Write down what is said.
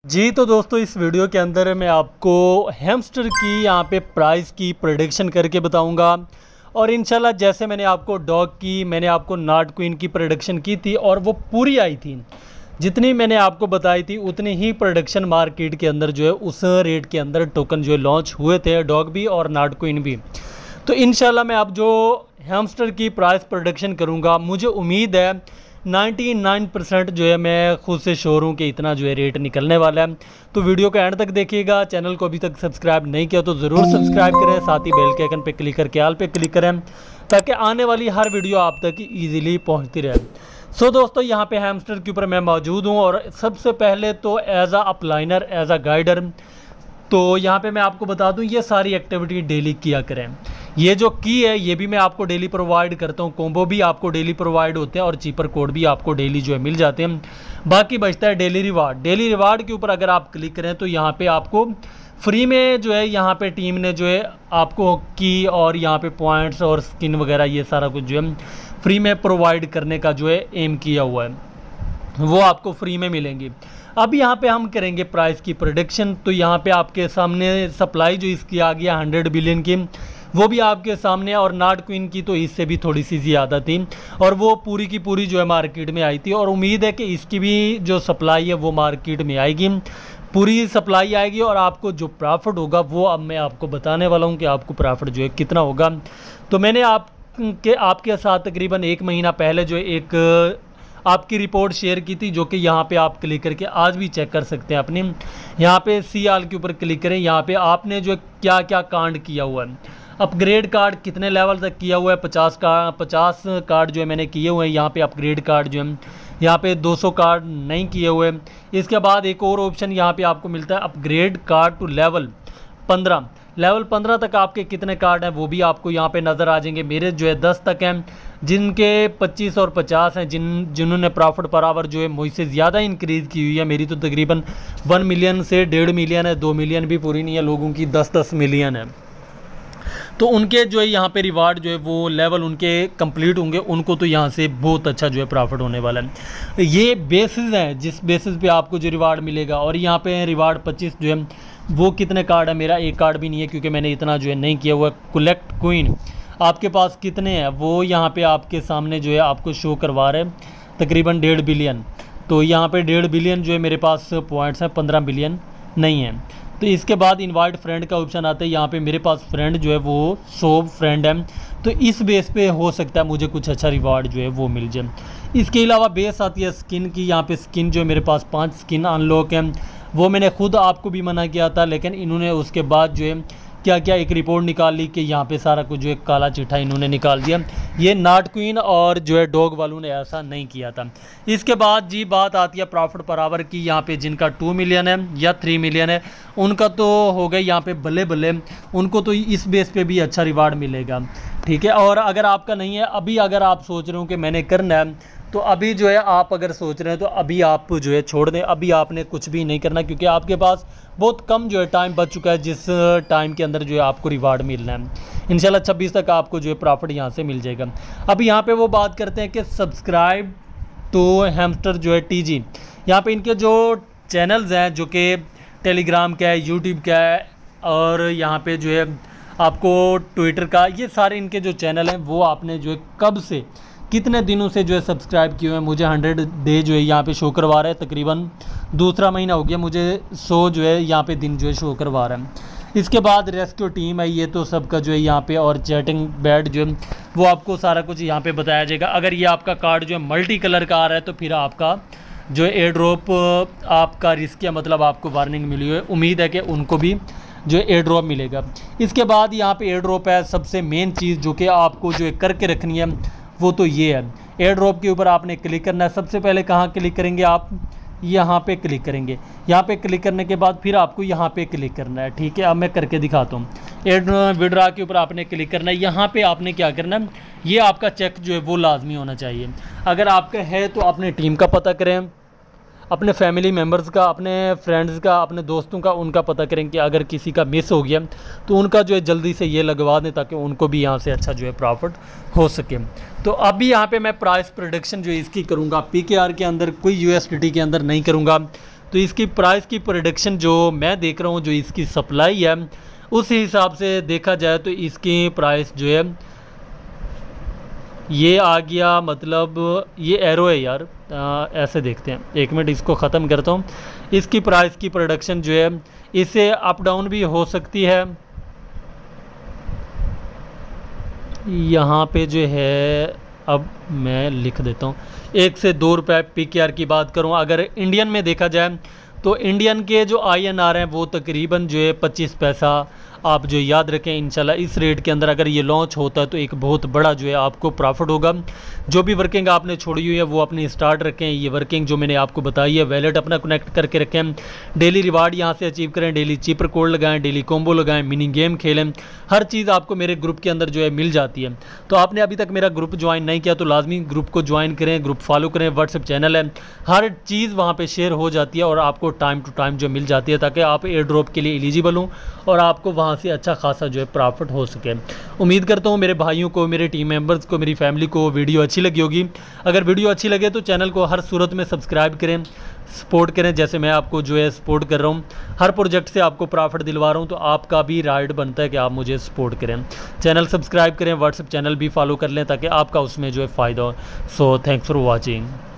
जी तो दोस्तों इस वीडियो के अंदर मैं आपको हैमस्टर की यहाँ पे प्राइस की प्रेडिक्शन करके बताऊंगा। और इंशाल्लाह जैसे मैंने आपको डॉग की मैंने आपको नॉट क्वीन की प्रेडिक्शन की थी और वो पूरी आई थी, जितनी मैंने आपको बताई थी उतनी ही प्रोडक्शन मार्केट के अंदर जो है उस रेट के अंदर टोकन जो है लॉन्च हुए थे, डॉग भी और नॉट क्वीन भी। तो इंशाल्लाह मैं अब जो हैमस्टर की प्राइस प्रोडक्शन करूँगा, मुझे उम्मीद है 99% जो है मैं खुद से श्योर हूँ कि इतना जो है रेट निकलने वाला है। तो वीडियो को एंड तक देखिएगा। चैनल को अभी तक सब्सक्राइब नहीं किया तो ज़रूर सब्सक्राइब करें, साथ ही बेल के आइकन पे क्लिक करके ऑल पे क्लिक करें ताकि आने वाली हर वीडियो आप तक ईजिली पहुँचती रहे। सो दोस्तों यहाँ पे हैमस्टर के ऊपर मैं मौजूद हूँ और सबसे पहले तो as a upliner, as a guider, तो यहाँ पे मैं आपको बता दूँ ये सारी एक्टिविटी डेली किया करें। ये जो की है ये भी मैं आपको डेली प्रोवाइड करता हूँ, कॉम्बो भी आपको डेली प्रोवाइड होते हैं और चीपर कोड भी आपको डेली जो है मिल जाते हैं। बाकी बचता है डेली रिवार्ड। डेली रिवार्ड के ऊपर अगर आप क्लिक करें तो यहाँ पे आपको फ्री में जो है यहाँ पे टीम ने जो है आपको की और यहाँ पे पॉइंट्स और स्किन वगैरह ये सारा कुछ जो है फ्री में प्रोवाइड करने का जो है एम किया हुआ है, वो आपको फ्री में मिलेंगी। अब यहाँ पे हम करेंगे प्राइस की प्रोडिक्शन। तो यहाँ पे आपके सामने सप्लाई जो इसकी आ गया 100 बिलियन की, वो भी आपके सामने, और नॉट क्वीन की तो इससे भी थोड़ी सी ज़्यादा थी और वो पूरी की पूरी जो है मार्केट में आई थी। और उम्मीद है कि इसकी भी जो सप्लाई है वो मार्केट में आएगी, पूरी सप्लाई आएगी और आपको जो प्रॉफिट होगा वो अब मैं आपको बताने वाला हूँ कि आपको प्रॉफिट जो है कितना होगा। तो मैंने आपके साथ तकरीबन 1 महीना पहले जो है एक आपकी रिपोर्ट शेयर की थी, जो कि यहाँ पे आप क्लिक करके आज भी चेक कर सकते हैं अपनी। यहाँ पे सी आल के ऊपर क्लिक करें, यहाँ पे आपने जो क्या क्या कांड किया हुआ है, अपग्रेड कार्ड कितने लेवल तक किया हुआ है, 50 कार्ड जो है मैंने किए हुए हैं। यहाँ पे अपग्रेड कार्ड जो है यहाँ पे 200 कार्ड नहीं किए हुए। इसके बाद एक और ऑप्शन यहाँ पे आपको मिलता है upgrade card to level 15। Level 15 तक आपके कितने कार्ड हैं वो भी आपको यहाँ पे नज़र आ जाएंगे। मेरे जो है 10 तक हैं, जिनके 25 और 50 हैं, जिन्होंने प्रॉफिट पर आवर जो है मुझसे ज़्यादा इंक्रीज़ की हुई है। मेरी तो तकरीबन 1 मिलियन से 1.5 मिलियन है, 2 मिलियन भी पूरी नहीं है, लोगों की 10-10 मिलियन है। तो उनके जो है यहाँ पे रिवार्ड जो है वो लेवल उनके कंप्लीट होंगे, उनको तो यहाँ से बहुत अच्छा जो है प्रॉफिट होने वाला है। ये बेसिस हैं जिस बेसिस पे आपको जो रिवार्ड मिलेगा। और यहाँ पे रिवार्ड 25 जो है वो कितने कार्ड है, मेरा एक कार्ड भी नहीं है क्योंकि मैंने इतना जो है नहीं किया हुआ। कलेक्ट क्वीन आपके पास कितने हैं वो यहाँ पे आपके सामने जो है आपको शो करवा रहे हैं, तकरीबन 1.5 बिलियन। तो यहाँ पे 1.5 बिलियन जो है मेरे पास पॉइंट्स हैं, 15 बिलियन नहीं है। तो इसके बाद इनवाइट फ्रेंड का ऑप्शन आता है। यहाँ पे मेरे पास फ्रेंड जो है वो 100 फ्रेंड है, तो इस बेस पे हो सकता है मुझे कुछ अच्छा रिवार्ड जो है वो मिल जाए। इसके अलावा बेस आती है स्किन की। यहाँ पे स्किन जो है मेरे पास 5 स्किन अनलॉक है, वो मैंने खुद आपको भी मना किया था, लेकिन इन्होंने उसके बाद जो है क्या क्या एक रिपोर्ट निकाल ली कि यहाँ पे सारा कुछ जो है काला चिट्ठा इन्होंने निकाल दिया। ये नॉट क्वीन और जो है डॉग वालों ने ऐसा नहीं किया था। इसके बाद जी बात आती है प्रॉफिट पर आवर की। यहाँ पे जिनका 2 मिलियन है या 3 मिलियन है उनका तो हो गए यहाँ पे बल्ले बल्ले, उनको तो इस बेस पे भी अच्छा रिवार्ड मिलेगा, ठीक है। और अगर आपका नहीं है, अभी अगर आप सोच रहे हो कि मैंने करना है, तो अभी जो है आप अगर सोच रहे हैं तो अभी आप जो है छोड़ दें, अभी आपने कुछ भी नहीं करना क्योंकि आपके पास बहुत कम जो है टाइम बच चुका है जिस टाइम के अंदर जो है आपको रिवार्ड मिलना है। इंशाल्लाह 26 तक आपको जो है प्रॉफिट यहाँ से मिल जाएगा। अब यहाँ पे वो बात करते हैं कि सब्सक्राइब टू हैमस्टर जो है टीजी। यहाँ पे इनके जो चैनल्स हैं जो कि टेलीग्राम का है, यूट्यूब का है और यहाँ पे जो है आपको ट्विटर का, ये सारे इनके जो चैनल हैं वो आपने जो है कब से कितने दिनों से जो है सब्सक्राइब किए हुए हैं। मुझे 100 डे जो है यहाँ पे शो करवा रहा है, तकरीबन दूसरा महीना हो गया, मुझे 100 जो है यहाँ पे दिन जो है शो करवा रहा है। इसके बाद रेस्क्यू टीम है, ये तो सबका जो है यहाँ पे, और चैटिंग बैड जो है वो आपको सारा कुछ यहाँ पे बताया जाएगा। अगर ये आपका कार्ड जो है मल्टी कलर का आ रहा है तो फिर आपका जो है एयर ड्रॉप आपका रिस्क है, मतलब आपको वार्निंग मिली हुई है। उम्मीद है कि उनको भी जो है एयर ड्रॉप मिलेगा। इसके बाद यहाँ पे एयर ड्रॉप है, सबसे मेन चीज़ जो कि आपको जो है करके रखनी है वो तो ये है। एयर ड्रॉप के ऊपर आपने क्लिक करना है। सबसे पहले कहाँ क्लिक करेंगे आप, यहाँ पे क्लिक करेंगे। यहाँ पे क्लिक करने के बाद फिर आपको यहाँ पे क्लिक करना है, ठीक है। अब मैं करके दिखाता हूँ। एयर विड्रा के ऊपर आपने क्लिक करना है। यहाँ पे आपने क्या करना है, ये आपका चेक जो है वो लाजमी होना चाहिए। अगर आपका है तो अपने टीम का पता करें, अपने फैमिली मेम्बर्स का, अपने फ्रेंड्स का, अपने दोस्तों का, उनका पता करें कि अगर किसी का मिस हो गया तो उनका जो है जल्दी से ये लगवा दें ताकि उनको भी यहाँ से अच्छा जो है प्रॉफिट हो सके। तो अभी यहाँ पे मैं प्राइस प्रोडिक्शन जो इसकी करूँगा, पीकेआर के अंदर, कोई यूएसडीटी के अंदर नहीं करूँगा। तो इसकी प्राइस की प्रोडक्शन जो मैं देख रहा हूँ, जो इसकी सप्लाई है उस हिसाब से देखा जाए तो इसकी प्राइस जो है ये आ गया, मतलब ये एरो है यार। ऐसे देखते हैं, एक मिनट इसको ख़त्म करता हूँ। इसकी प्राइस की प्रोडक्शन जो है इससे अप डाउन भी हो सकती है। यहाँ पे जो है अब मैं लिख देता हूँ 1 से 2 रुपये PKR की बात करूँ। अगर इंडियन में देखा जाए तो इंडियन के जो INR हैं वो तकरीबन जो है 25 पैसा। आप जो याद रखें, इंशाल्लाह इस रेट के अंदर अगर ये लॉन्च होता है तो एक बहुत बड़ा जो है आपको प्रॉफिट होगा। जो भी वर्किंग आपने छोड़ी हुई है वो अपनी स्टार्ट रखें। ये वर्किंग जो मैंने आपको बताई है, वैलेट अपना कनेक्ट करके रखें, डेली रिवार्ड यहाँ से अचीव करें, डेली चीपर कोड लगाएं, डेली कॉम्बो लगाएं, मिनी गेम खेलें। हर चीज़ आपको मेरे ग्रुप के अंदर जो है मिल जाती है। तो आपने अभी तक मेरा ग्रुप ज्वाइन नहीं किया तो लाजमी ग्रुप को ज्वाइन करें, ग्रुप फॉलो करें। व्हाट्सएप चैनल है, हर चीज़ वहाँ पर शेयर हो जाती है और आपको टाइम टू टाइम जो मिल जाती है, ताकि आप एयर ड्रॉप के लिए एलिजिबल हों और आपको वहाँ से अच्छा खासा जो है प्रॉफिट हो सके। उम्मीद करता हूँ मेरे भाइयों को, मेरे टीम मेंबर्स को, मेरी फैमिली को वीडियो अच्छी लगी होगी। अगर वीडियो अच्छी लगे तो चैनल को हर सूरत में सब्सक्राइब करें, सपोर्ट करें, जैसे मैं आपको जो है सपोर्ट कर रहा हूँ। हर प्रोजेक्ट से आपको प्रॉफिट दिलवा रहा हूँ तो आपका भी राइट बनता है कि आप मुझे सपोर्ट करें। चैनल सब्सक्राइब करें, व्हाट्सएप चैनल भी फॉलो कर लें ताकि आपका उसमें जो है फ़ायदा हो। So thanks for watching.